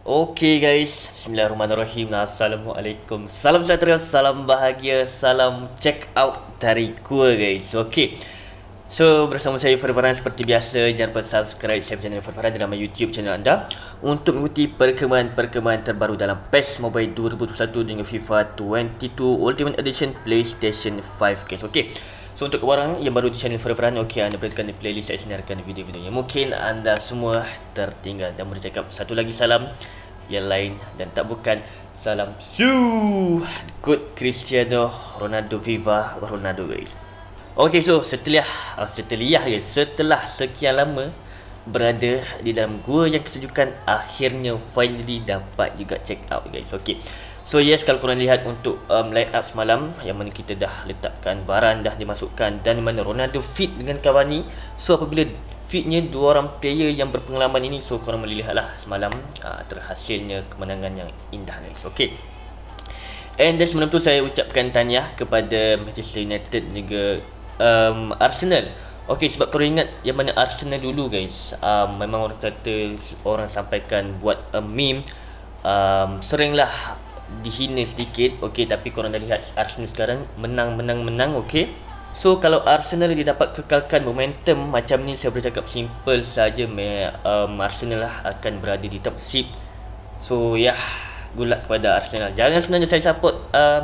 Okay guys, Bismillahirrahmanirrahim. Assalamualaikum. Salam sejahtera, salam bahagia, salam check out dari gua guys. Okay, so bersama saya Farfaran seperti biasa. Jangan lupa subscribe channel Farfaran dalam YouTube channel anda untuk mengikuti perkembangan terbaru dalam PES Mobile 2021 dengan FIFA 22 Ultimate Edition PlayStation 5 guys. Okay, so untuk orang yang baru di channel Farfaran, okay, anda perhatikan di playlist saya sediakan video-videonya. Mungkin anda semua tertinggal dan boleh cakap satu lagi salam yang lain dan tak bukan salam good Cristiano Ronaldo, Viva Ronaldo guys. Okay, so setelah sekian lama berada di dalam gua yang kesejukan, akhirnya finally dapat juga check out guys. Okay, so yes, kalau korang lihat untuk line up semalam yang mana kita dah letakkan Varane dah dimasukkan dan mana Ronaldo fit dengan Cavani. So apabila fitnya dua orang player yang berpengalaman ini, so korang boleh lihat lah semalam terhasilnya kemenangan yang indah guys. Okay, and then sebelum tu saya ucapkan tahniah kepada Manchester United dan juga Arsenal. Okay, sebab korang ingat yang mana Arsenal dulu guys, memang orang kata, orang sampaikan buat meme, seringlah dihina sedikit. Okay, tapi korang dah lihat Arsenal sekarang menang. Okay, so kalau Arsenal dia dapat kekalkan momentum macam ni, saya boleh cakap simple saja, Arsenal lah akan berada di top seat. So ya, good luck kepada Arsenal. Jangan sebenarnya saya support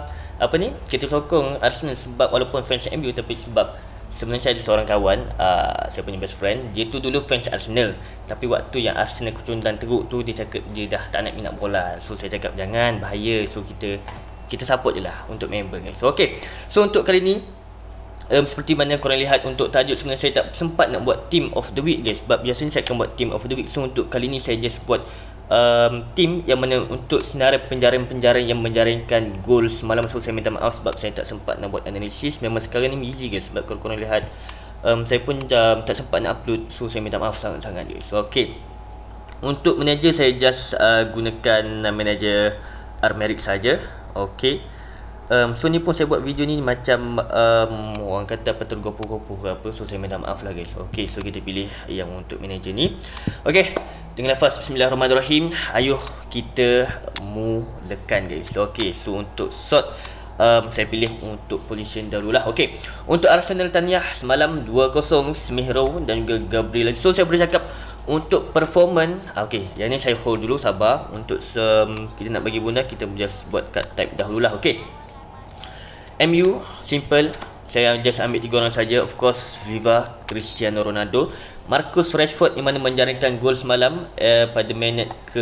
kita sokong Arsenal sebab walaupun fans MU, tapi sebab sebenarnya saya ada seorang kawan, saya punya best friend, dia tu dulu fans Arsenal, tapi waktu yang Arsenal kecundan teruk tu, dia cakap dia dah tak nak minat bola. So saya cakap jangan, bahaya. So kita support je lah untuk member guys. So okay, so untuk kali ni seperti mana korang lihat untuk tajuk, sebenarnya saya tak sempat nak buat team of the week guys, sebab biasanya saya akan buat team of the week. So untuk kali ni saya just buat team yang mana untuk senarai penjaring yang menjaringkan gol semalam. So saya minta maaf sebab saya tak sempat nak buat analisis. Memang sekarang ni busy guys, sebab kalau korang lihat saya pun tak sempat nak upload. So saya minta maaf sangat-sangat guys. So okay, untuk manager saya just gunakan manager Armeric saja. Okay, so ni pun saya buat video ni macam orang kata apa, tergopoh-gopoh ke apa. So saya minta maaf lah guys. Okay, so kita pilih yang untuk manager ni. Okay, dengan lafaz Bismillahirrahmanirrahim, ayuh kita mulakan guys. Okay, so untuk sort saya pilih untuk position dahululah. Okay, untuk Arsenal tahniah semalam 2-0 Smith-Rowe dan juga Gabriel. So saya boleh cakap untuk performance, okay, yang ni saya hold dulu, sabar. Untuk kita nak bagi bonus, kita just buat cut type dahululah. Okay, MU simple, saya just ambil 3 orang saja. Of course, Viva Cristiano Ronaldo. Marcus Rashford yang mana menjaringkan gol semalam pada minit ke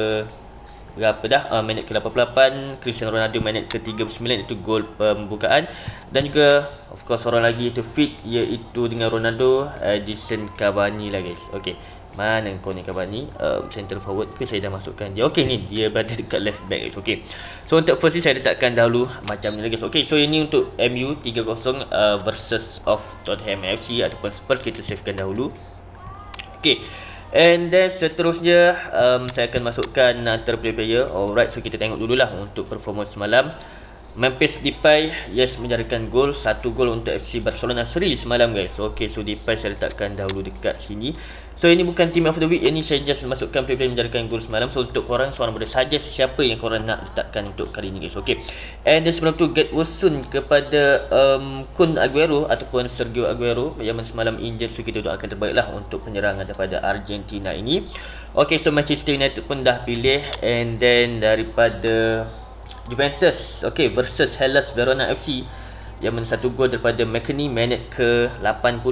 berapa dah? Minit ke 88. Cristiano Ronaldo minit ke 39, itu gol pembukaan. Dan juga of course orang lagi itu fit, iaitu dengan Ronaldo, Edison Cavani lah guys. Okay, mana kau ni Cavani? Center forward ke saya dah masukkan dia? Okay, ni dia berada dekat left back guys. Okay, so untuk first ni saya letakkan dahulu macam ni guys. Okay, so ini untuk MU 3-0 versus of Tottenham FC ataupun Spurs, kita savekan dahulu. Okay, and then seterusnya saya akan masukkan antara player. Alright, so kita tengok dululah untuk performance semalam. Memphis Depay, yes, menjaringkan gol, 1 gol untuk FC Barcelona seri semalam guys. Okay, so Depay saya letakkan dahulu dekat sini. So ini bukan team of the week, ini saya just masukkan player menjaringkan gol semalam. So untuk korang, seorang boleh suggest siapa yang korang nak letakkan untuk kali ini guys. Okay, and then sebelum tu get well soon kepada Kun Aguero ataupun Sergio Aguero yang semalam injured. So kita doakan terbaik lah untuk penyerangan daripada Argentina ini. Okay, so Manchester United pun dah pilih. And then daripada Juventus, okay, versus Hellas Verona FC yang mana 1 gol daripada McKennie minit ke 80.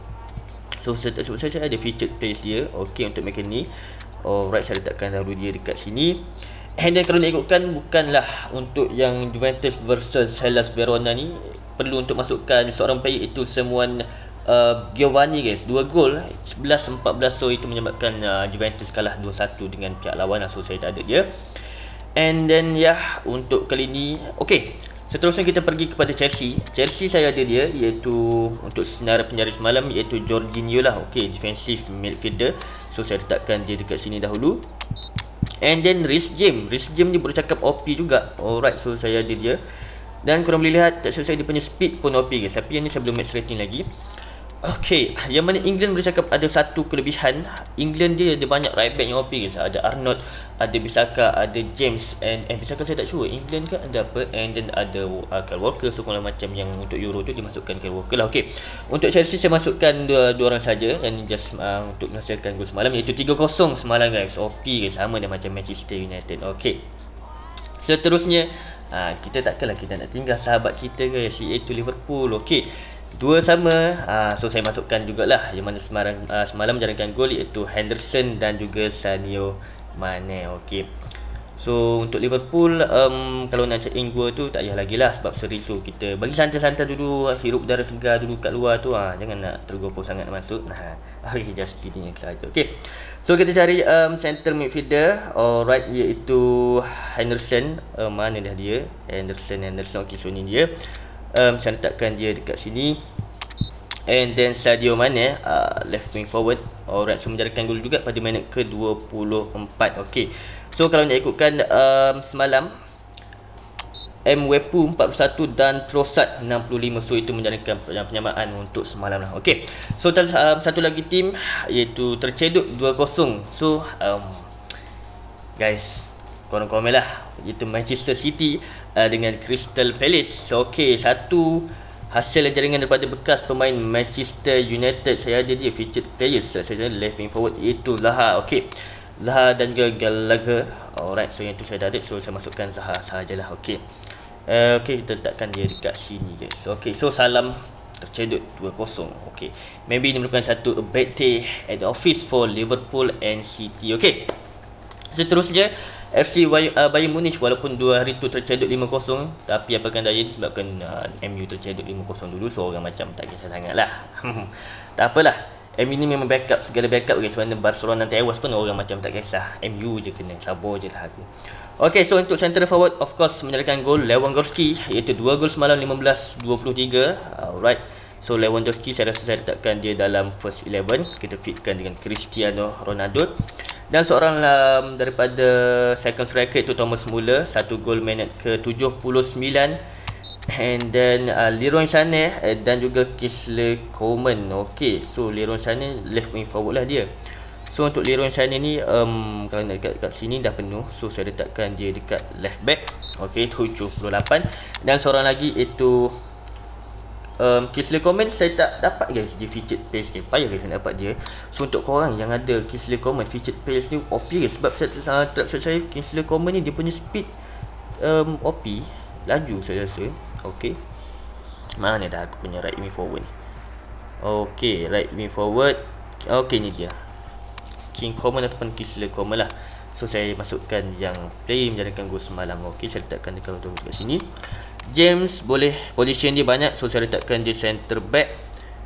So saya ada featured players dia. Okay, untuk McKennie. Alright, saya letakkan dahulu dia dekat sini. And then kalau nak ikutkan, bukanlah untuk yang Juventus versus Hellas Verona ni perlu untuk masukkan seorang player, itu semuan Giovanni guys, 2 gol 11-14. So itu menyebabkan Juventus kalah 2-1 dengan pihak lawan. So saya tak ada dia. And then untuk kali ni, okay, seterusnya kita pergi kepada Chelsea. Chelsea saya ada dia, iaitu untuk senarai penjaring semalam, iaitu Jorginho lah. Okay, defensive midfielder. So saya letakkan dia dekat sini dahulu. And then Reece James ni boleh cakap OP juga. Alright, so saya ada dia. Dan korang boleh lihat, tak selesai dia punya speed pun OP guys. Tapi yang ni saya belum max rating lagi. Okay, yang mana England boleh cakap ada satu kelebihan. England dia ada banyak right back yang OP guys. Ada Arnold, ada Bissaka, ada James, and Bissaka saya tak sure England kan ada apa, and then ada Kyle Walker. So kalau macam yang untuk Euro tu dia masukkan Kyle Walker lah. Okay, untuk Chelsea saya masukkan dua orang saja, and just untuk menghasilkan gol semalam, iaitu 3-0 semalam guys. OP guys, sama dia macam Manchester United. Okay, seterusnya kita takkanlah kita nak tinggal sahabat kita guys, iaitu Liverpool. Okay, dua sama. So saya masukkan jugalah yang mana semalam menjaringkan gol, iaitu Henderson dan juga Sadio Mane. Okey. So untuk Liverpool, kalau nak check in gol tu tak payah lagi lah, sebab seri tu kita bagi santai-santai dulu, hirup udara segar dulu kat luar tu. Jangan nak tergopoh sangat nak masuk. Okay, just kidding saja. Okey. So kita cari center midfielder, alright, iaitu Henderson. Mana dah dia? Henderson. Okey, so ni dia. Saya letakkan dia dekat sini. And then Sadio Mane, left wing forward. Alright, so menjadikan gol juga pada minit ke-24. Okay, so kalau nak ikutkan semalam, Mwepu 41 dan Trossard 65. So itu menjadikan penyamaan untuk semalam lah. Okay, so satu lagi tim, iaitu terceduk 2-0. So guys, korang komen lah, iaitu Manchester City dengan Crystal Palace. Okay, satu hasil jaringan daripada bekas pemain Manchester United. Saya ada dia featured players, saya ada left wing forward, iaitu Zaha. Okay, Zaha dan juga Gallagher. Alright, so yang tu saya dah ada, so saya masukkan Zaha sahajalah. Okay, okay, kita letakkan dia dekat sini guys. Okay, so salam tercedut 2-0. Okay, maybe ini merupakan satu bad day at the office for Liverpool and City. Okay, seterusnya FC Bayern Munich, walaupun 2 hari tu tercedut 5-0, tapi apakan daya disebabkan MU tercedut 5-0 dulu, so orang macam tak kisah sangat lah. Tak apalah, MU ni memang backup, segala backup guys. Mana Barcelona tewas pun orang macam tak kisah, MU je kena, sabar je lah aku. Okay, so untuk center forward, of course menyalakan gol Lewandowski, iaitu 2 gol semalam, 15-23. Alright, so Lewandowski saya rasa saya letakkan dia dalam first 11. Kita fitkan dengan Cristiano Ronaldo. Dan seorang daripada second striker, itu Thomas Muller, 1 gol minit ke-79. And then Leroy Sané dan juga Kingsley Coman. Okay, so Leroy Sané left wing forward lah dia. So untuk Leroy Sané ni, kalau nak dekat sini dah penuh, so saya letakkan dia dekat left back. Okay, 78. Dan seorang lagi itu Kingsley Coman, saya tak dapat guys dia featured page ni. Payah guys nak dapat dia. So untuk korang yang ada Kingsley Coman featured page ni, OP guys. Sebab saya Kingsley Coman ni dia punya speed OP, laju saya rasa. Okay, mana dah aku punya right wing forward ni. Okay, right wing forward. Okay, ni dia King Coman ataupun Kingsley Coman lah. So saya masukkan yang play menjadikan gol semalam. Okay, saya letakkan dekat untuk kat sini. James boleh position dia banyak, so saya letakkan dia center back.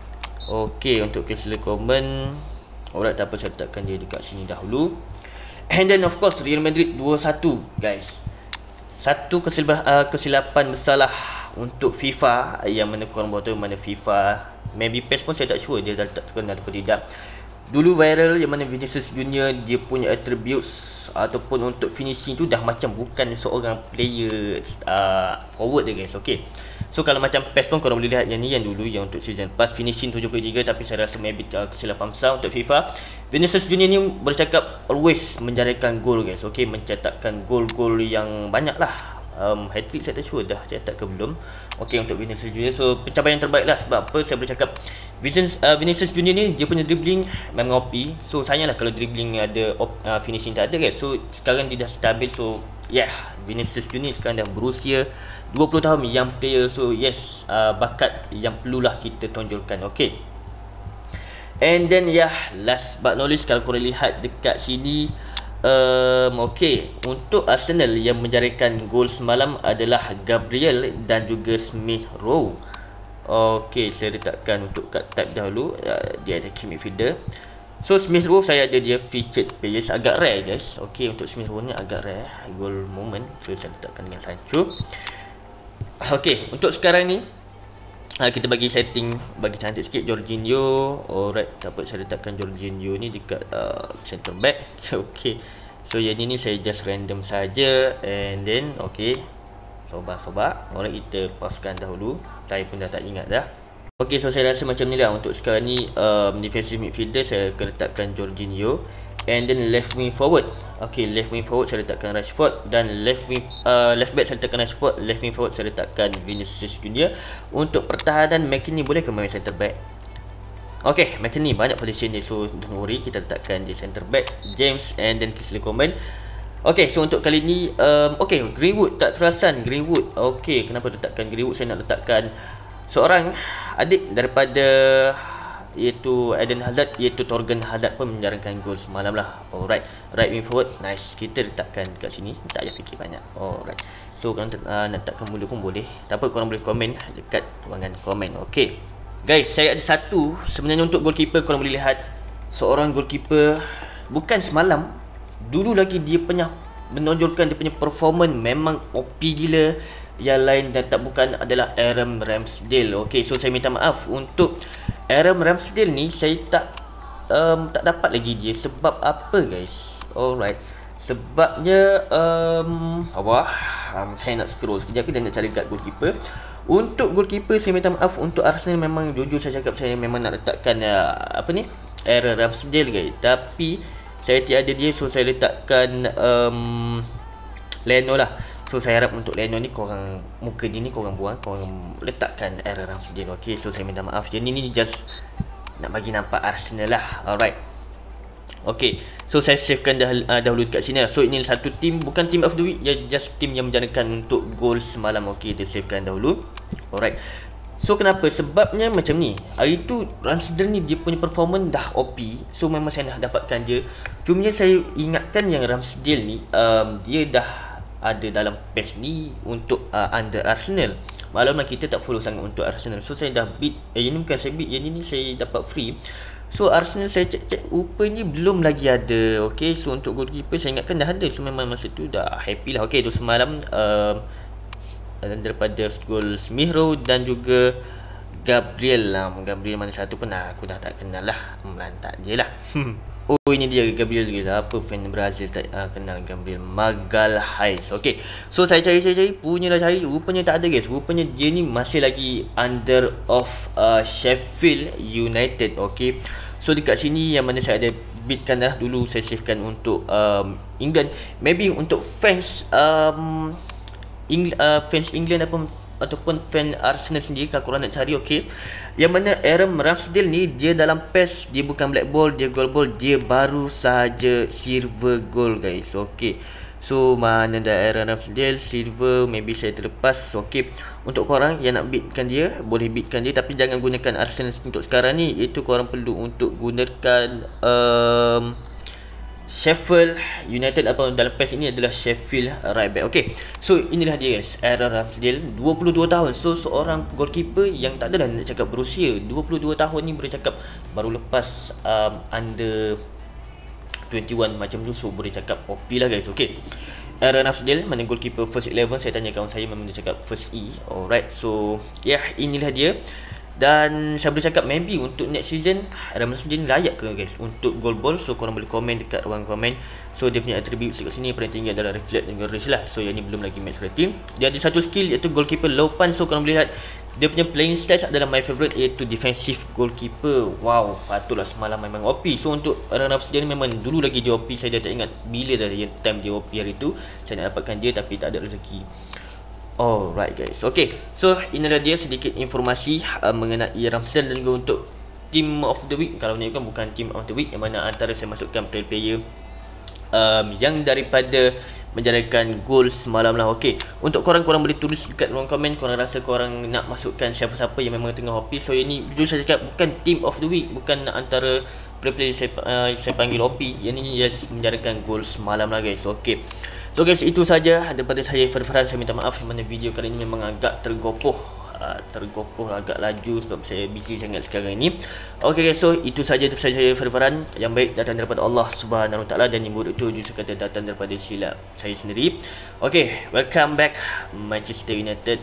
Okay, untuk Kingsley Coman, alright, tak apa, saya letakkan dia dekat sini dahulu. And then of course Real Madrid 2-1 guys. Satu kesilapan besarlah untuk FIFA, yang mana korang baru tahu mana FIFA, maybe PES pun saya tak sure dia dah terkenal atau tidak. Dulu viral yang mana Vinicius Junior, dia punya attributes ataupun untuk finishing tu dah macam bukan seorang player forward dia guys. Okay, so kalau macam PES pun korang boleh lihat yang ni, yang dulu yang untuk season pass finishing 73, tapi saya rasa maybe kesilapan besar untuk FIFA. Vinicius Junior ni boleh cakap always menjadikan gol guys. Okay, mencetakkan gol-gol yang banyak lah. Hat-trick saya tak sure dah cetak ke belum. Okay, untuk Vinicius Junior, so pencapaian terbaik lah. Sebab apa saya boleh cakap, Vinicius Junior ni dia punya dribbling memang OP. So sayanglah kalau dribbling ada finishing tak ada guys. So sekarang dia dah stabil. So yeah, Vinicius Junior sekarang dah berusia 20 tahun, young player. So yes, bakat yang perlulah kita tonjolkan. Okay, and then yeah, last but not least, kalau korang lihat dekat sini, okay, untuk Arsenal yang menjadikan gol semalam adalah Gabriel dan juga Smith Rowe. Okay, saya letakkan untuk kat type dahulu. Dia ada key midfielder. So Smith Rowe saya ada dia featured players, agak rare guys. Okay, untuk Smith Rowe ni agak rare goal moment, so saya letakkan dengan Sancho. Okay, untuk sekarang ni kita bagi setting, bagi cantik sikit Jorginho. Alright, dapat saya letakkan Jorginho ni dekat center back. Okay, so yang ni saya just random saja. And then okay, sobat-sobat, alright, kita pauskan dahulu. Saya pun dah tak ingat dah. Okay, so saya rasa macam ni lah untuk sekarang ni. Defensive midfielder saya akan letakkan Jorginho, and then left wing forward. Okay, left wing forward saya letakkan Rashford, dan left back saya letakkan Rashford, left wing forward saya letakkan Vinicius Junior. Untuk pertahanan, McKennie boleh ke main center back? Okay, McKennie banyak position dia, so don't worry, kita letakkan di center back James and then Kingsley Coman. Okay, so untuk kali ni okay, Greenwood tak terasan. Greenwood, okay, kenapa letakkan Greenwood? Saya nak letakkan seorang adik daripada, iaitu Eden Hazard, iaitu Torgan Hazard pun menjarangkan gol semalam lah. Alright, right wing forward, nice, kita letakkan kat sini, tak payah fikir banyak. Alright, so korang nak letakkan mula pun boleh, tak apa, korang boleh komen dekat ruangan komen. Okay guys, saya ada satu sebenarnya untuk goalkeeper. Korang boleh lihat seorang goalkeeper, bukan semalam, dulu lagi dia pernah menonjolkan dia punya performance memang OP gila. Yang lain dan tak bukan adalah Aaron Ramsdale. Okay, so saya minta maaf untuk Aaron Ramsdale ni, saya tak dapat lagi dia. Sebab apa guys? Alright, sebabnya saya nak scroll sekejap dan nak cari guard goalkeeper. Untuk goalkeeper saya minta maaf. Untuk Arsenal memang jujur saya cakap, saya memang nak letakkan Aaron Ramsdale guys, tapi saya tiada dia, so saya letakkan Leno lah. So saya harap untuk Leno ni, korang muka dia ni korang buang, korang letakkan Aaron Ramsdale. Okay, so saya minta maaf, jadi ni just nak bagi nampak Arsenal lah. Alright, okay, so saya savekan dahulu kat sini lah. So ini satu team, bukan team of the week, just team yang menjanakan untuk gol semalam. Okay, kita savekan dahulu. Alright, so kenapa? Sebabnya macam ni, hari tu Ramsdale ni dia punya performance dah OP, so memang saya dah dapatkan dia. Cuma saya ingatkan yang Ramsdale ni dia dah ada dalam patch ni untuk under Arsenal. Malam kita tak follow sangat untuk Arsenal, so saya dah bid. Yang ni bukan saya bid, yang ni saya dapat free. So Arsenal saya cek rupanya belum lagi ada. Okay, so untuk goalkeeper saya ingatkan dah ada, so memang masa tu dah happy lah. Okay, tu semalam daripada gol Smith Rowe dan juga Gabriel lah. Gabriel mana satu pun aku dah tak kenal lah, melantak je lah. Oh, ini dia Gabriel juga. Apa fan Brazil tak kenal Gabriel Magalhaes. Okay, so saya cari punyalah cari, rupanya tak ada guys. Rupanya dia ni masih lagi under of Sheffield United. Okay, so dekat sini yang mana saya ada bidkan dah dulu, saya savekan untuk England. Maybe untuk fans fans England ataupun fan Arsenal sendiri, kalau korang nak cari, okay, yang mana Aaron Ramsdale ni dia dalam PES, dia bukan black ball, dia gold ball, dia baru sahaja silver goal guys. Okay, so mana dah Aaron Ramsdale silver, maybe saya terlepas. Okay, untuk korang yang nak bidkan dia, boleh bidkan dia, tapi jangan gunakan Arsenal untuk sekarang ni. Itu korang perlu untuk gunakan Sheffield United, apa dalam PES ini adalah Sheffield right back. Okay, so inilah dia guys, Aaron Ramsdale, 22 tahun. So seorang goalkeeper yang tak adalah nak cakap berusia, 22 tahun ni boleh cakap baru lepas under 21 macam tu, so boleh cakap OP lah guys. Okay, Aaron Ramsdale mana goalkeeper first 11, saya tanya kawan saya memang dia cakap first E. Alright, so inilah dia. Dan saya boleh cakap maybe untuk next season Aaron Ramsdale ni layak ke guys untuk goal ball. So korang boleh komen dekat ruang komen. So dia punya attribute kat sini paling tinggi adalah reflect dan range lah. So yang ni belum lagi match rating. Dia ada satu skill iaitu goalkeeper low punch. So korang boleh lihat dia punya playing stats adalah my favorite, iaitu defensive goalkeeper. Wow, patutlah semalam memang OP. So untuk Aaron Ramsdale ni memang dulu lagi dia OP. Saya dah tak ingat bila dah time dia OP hari tu. Saya nak dapatkan dia tapi tak ada rezeki. Alright guys, okay, so inilah dia sedikit informasi mengenai Ramsdale dan juga untuk team of the week. Kalau ni bukan team of the week, yang mana antara saya masukkan player-player yang daripada menjadikan gol semalam lah. Okay, untuk korang boleh tulis dekat ruang komen korang rasa korang nak masukkan siapa-siapa yang memang tengah OP. So yang ni jujur saya cakap bukan team of the week, bukan antara player-player saya panggil OP. Yang ni just menjadikan gol semalam lah guys. Okay, so guys, itu saja daripada saya Farfaran. Saya minta maaf kerana video kali ini memang agak tergopoh, agak laju sebab saya busy sangat sekarang ini. Okay guys, so itu saja daripada saya Farfaran. Yang baik datang daripada Allah Subhanahu Wa Taala dan yang buruk itu justru kata datang daripada silap saya sendiri. Okay, welcome back Manchester United.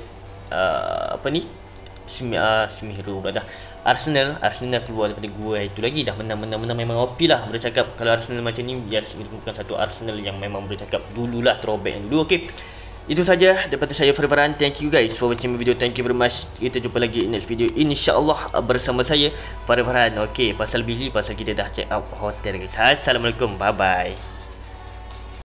Smith-Rowe dah. Arsenal keluar daripada gua itu lagi, dah menang memang OP lah. Boleh cakap kalau Arsenal macam ni, yes, ini bukan satu Arsenal yang memang boleh cakap dululah throwback yang dulu. Okay, Itu saja daripada saya Farhan. Thank you guys for watching my video. Thank you very much. Kita jumpa lagi next video insya-Allah bersama saya Farhan. Okey, pasal busy pasal kita dah check out hotel guys. Assalamualaikum. Bye bye.